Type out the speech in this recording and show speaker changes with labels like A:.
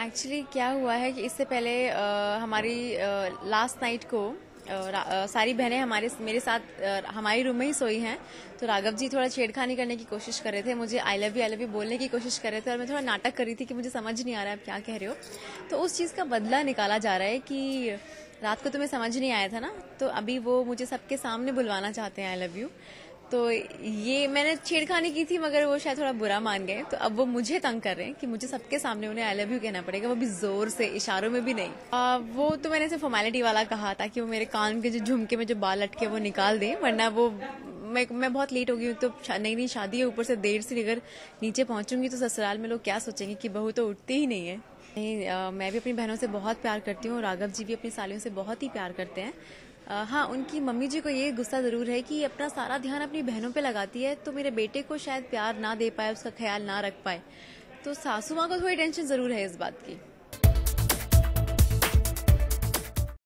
A: Actually क्या हुआ है कि इससे पहले हमारी लास्ट नाइट को सारी बहनें मेरे साथ हमारी रूम में ही सोई हैं। तो राघव जी थोड़ा छेड़खानी करने की कोशिश कर रहे थे, मुझे आई लव यू बोलने की कोशिश कर रहे थे और मैं थोड़ा नाटक कर रही थी कि मुझे समझ नहीं आ रहा है आप क्या कह रहे हो। तो उस चीज़ का बदला निकाला जा रहा है कि रात को तुम्हें समझ नहीं आया था ना, तो अभी वो मुझे सबके सामने बुलवाना चाहते हैं आई लव यू। तो ये मैंने छेड़खानी की थी मगर वो शायद थोड़ा बुरा मान गए, तो अब वो मुझे तंग कर रहे हैं कि मुझे सबके सामने उन्हें आई लव यू कहना पड़ेगा, वो भी जोर से, इशारों में भी नहीं। वो तो मैंने सिर्फ फॉर्मेलिटी वाला कहा था कि वो मेरे कान के जो झुमके में जो बाल लटके वो निकाल दें, वरना वो मैं बहुत लेट हो गई हूँ। तो नई शादी है, ऊपर से देर से अगर नीचे पहुंचूंगी तो ससुराल में लोग क्या सोचेंगे कि बहू तो उठती ही नहीं है। नहीं, मैं भी अपनी बहनों से बहुत प्यार करती हूँ, राघव जी भी अपनी सालियों से बहुत ही प्यार करते हैं। हाँ, उनकी मम्मी जी को ये गुस्सा जरूर है कि अपना सारा ध्यान अपनी बहनों पे लगाती है, तो मेरे बेटे को शायद प्यार ना दे पाए, उसका ख्याल ना रख पाए। तो सासू माँ को थोड़ी टेंशन जरूर है इस बात की।